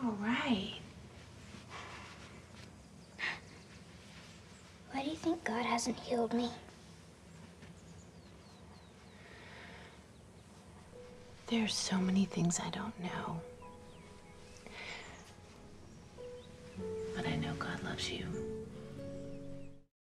All right. Why do you think God hasn't healed me? There's so many things I don't know. But I know God loves you.